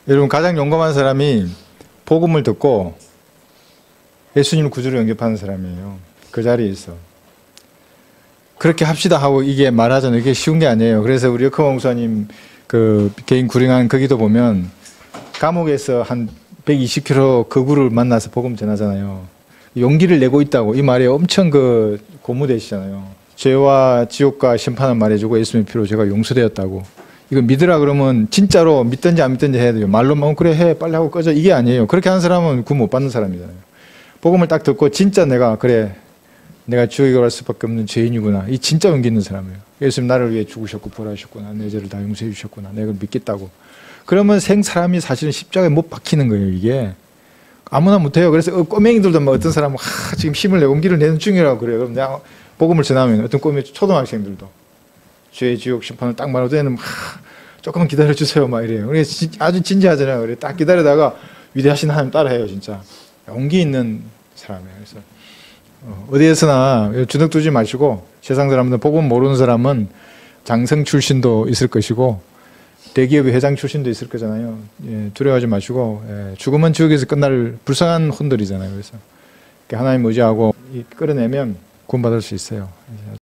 여러분, 가장 용감한 사람이 복음을 듣고 예수님을 구주로 영접하는 사람이에요. 그 자리에 있어. 그렇게 합시다 하고 이게 말하자면 이게 쉬운 게 아니에요. 그래서 우리 여커 목사님 그 개인 구ring한 거기도 보면 감옥에서 한 120km 거구를 만나서 복음 전하잖아요. 용기를 내고 있다고 이 말에 엄청 그 고무되시잖아요. 죄와 지옥과 심판을 말해주고 예수님의 피로 제가 용서되었다고. 이거 믿으라 그러면 진짜로 믿든지 안 믿든지 해야 돼요. 말로만 그래 해 빨리 하고 꺼져 이게 아니에요. 그렇게 하는 사람은 구원 못 받는 사람이잖아요. 복음을 딱 듣고 진짜 내가 그래 내가 지옥에 갈 수밖에 없는 죄인이구나. 이 진짜 용기 있는 사람이에요. 예수님 나를 위해 죽으셨고 부활하셨구나. 내 죄를 다 용서해 주셨구나. 내가 믿겠다고. 그러면 사람이 사실은 십자가에 못 박히는 거예요. 이게 아무나 못해요. 그래서 꼬맹이들도 막 어떤 사람은 지금 힘을 내 용기를 내는 중이라고 그래요. 그럼 내가 복음을 전하면 어떤 꼬맹이 초등학생들도 죄 지옥 심판을 딱 말하고 되는 조금만 기다려 주세요. 막 이래요. 그래서 아주 진지하잖아요. 그래 딱 기다리다가 위대하신 하나님 따라해요. 진짜 용기 있는 사람이에요. 그래서 어디에서나 주눅 두지 마시고 세상 사람들 복음 모르는 사람은 장성 출신도 있을 것이고 대기업의 회장 출신도 있을 거잖아요. 예, 두려워하지 마시고 죽으면 지옥에서 끝날 불쌍한 혼들이잖아요. 그래서 하나님 의지하고 끌어내면 구원받을 수 있어요.